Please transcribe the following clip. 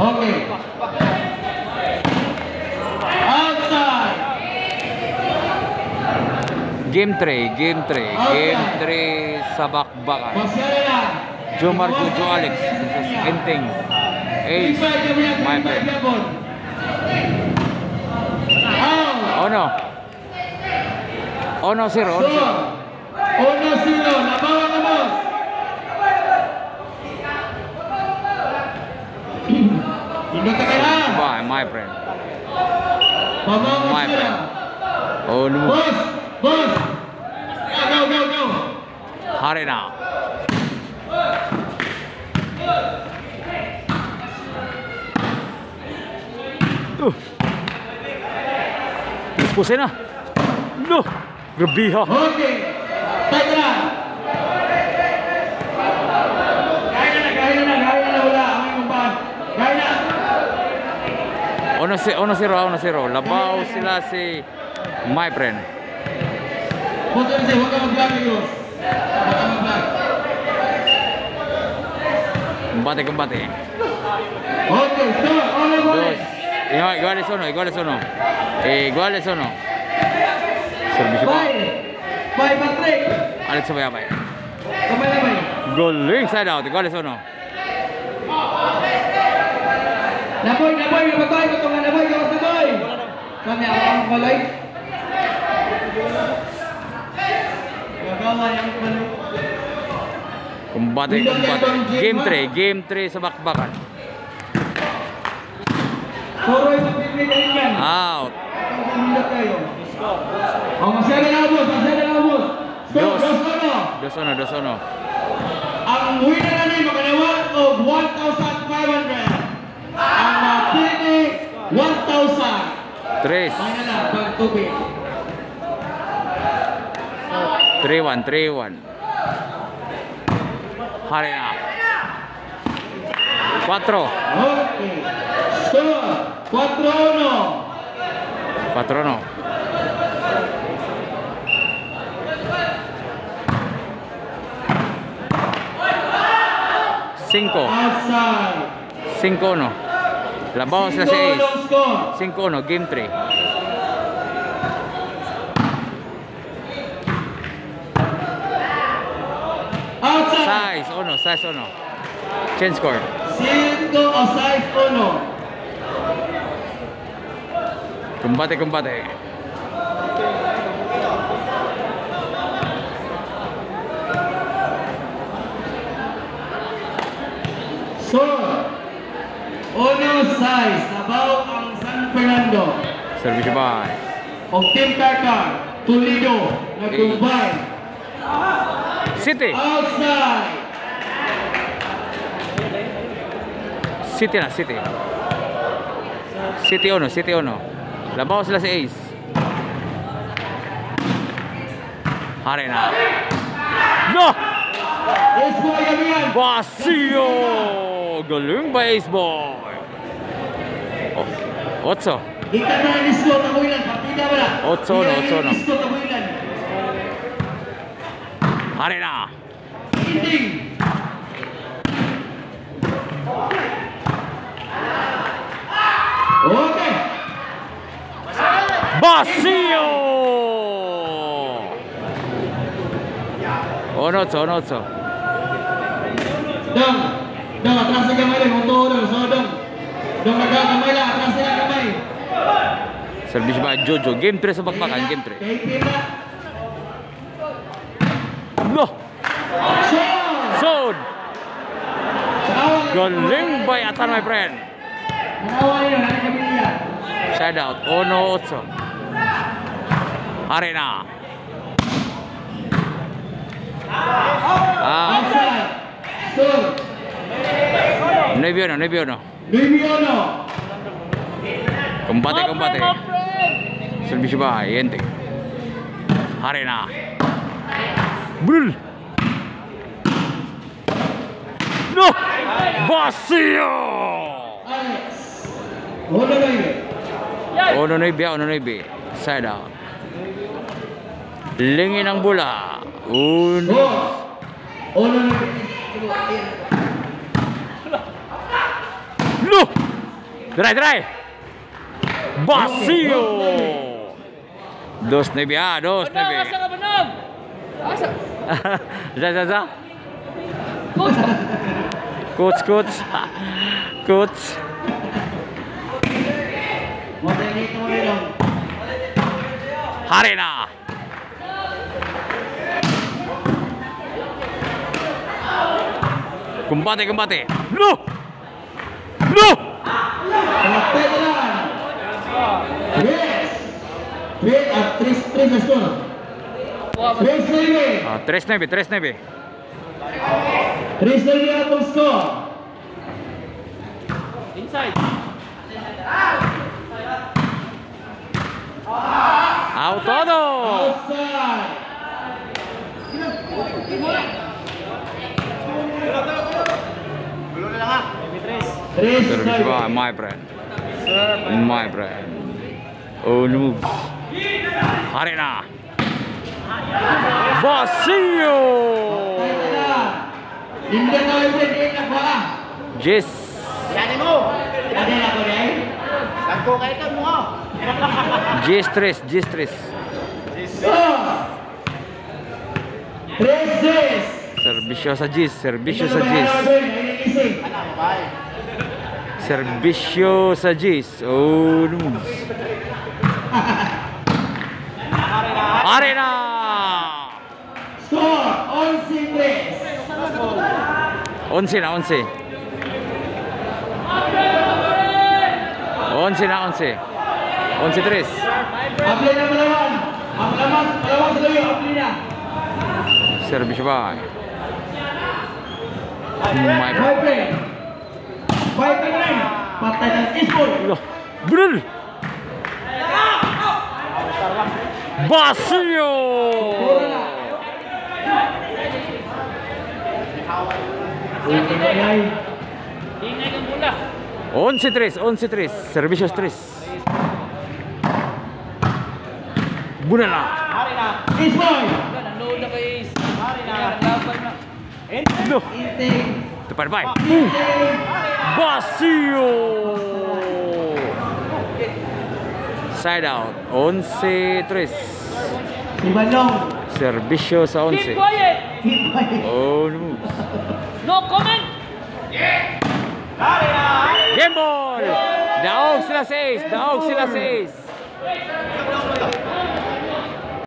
Okay. Outside. Game 3, game 3, game 3 sa bakbakan. Jomar Jojo Alex versus Enting Ace, my friend. Oh no. Oh no, 0. Oh no, 0. Nabawa na, boss. Hindi ka kailangan. Bye, my friend. Mabawa My sila. friend. Oh no. Boss! Boss! Go, go, go! Hari na. Dispusin na. No. Grabiha. Okay. Take na. Gaya na. Wala. Ang kumpan. Gaya na. 1-0. Labaw sila si my friend. Huwag ka mag-vlog yun. Combate. Okay, stop. All the way. Iguales o no. Servicio pa. Bye, Patrick. Alex sabay. Kamay na ba? Galing side out. Iguales o no. Naboy. Nabatay ko itong naboy. Kami ang balay. Combate. Game 3 sa bakbakan. Soroy magpipiliin yan. Out. Masyada na boss. Dos ono. Ang winner na rin makanawa of 1,500. Ang mapili 1,000. 3. Mga na, pagtubig. 3-1. Hari na. 4. Okay. Score. 4-1. 4 no. Outside. 5 no. Labaw sila si Ace. Score. 5 no. Game 3. Outside. Size ono. Change score. 5 o 6-1. Combate. Score. 1-6. Nabaw ang San Fernando. Servicio ba? O Team Tartar. Toledo. Nag-combine. City. Outside. City ono. Labaw sila si Ace. Hari na. No! Ace boy kami yan. Vacío! Galing ba Ace boy? Oh, 8. Di ka na inisko. Taboy lang. Partida wala. 8 no. Inisko. Taboy lang. Hari na. Ending. Okay. Vacío! 1-8. Dong, atras sa kamay lang. Unto, dong. Dong, nagkakamay lang. Atras sa kamay. Service ba Jojo? Game 3 sa bakbakan. Game 3. Kay Pila. No! Shot! Zone! Tawag. Galing ba yata my friend? Nanawa niyo. Nani kami niya. Side out. 1-8. Hari na. Outside. Sur. Nebio no. Libiono. Combate. Servicio ba? Yente. Hari na. Brul. No! Vacío! Alex. Hold on, baby. 1-9. Side out. Lingin ang bola. Hold on. No! Try. Vacío. 2-9 ah, 2-9. Asa ka Benam? Asa? Za. Coach. Coach. Hari na. Combate. No. Tres na score. 3-9. 3-9. 3-9 ang score. Inside. Out todo. Outside. Service by my friend. Oh no. Hari na. Vacío. Hindi na ulit na ba? Yes. Yan mo. Ada na ko dai. Ako kay ka mo. Yes 3. 3-6. Servisyo sa Gis. Servisyo sa Gis. Oh no. Arena. Score 11-3. 11 na. 11 na. 11-3. Apply na Palawan. Palawan sa layo, apply na. Servisyo ba? My Five play. 5-9. Patay ng Eastwood. Brul. Vacío. Ingay kang bola. 11-3. Servicios 3. Buna na. Hari na. Eastwood. Nanood na kay Ace. Hari na. Laban na. No. Intake. Tepat bay. Intake. Vacío. Side out. 11-3. Si Balong. Servicio sa Keep 11. quiet. Oh no. No comment. Hari na. Game ball. Daog sila sa ace.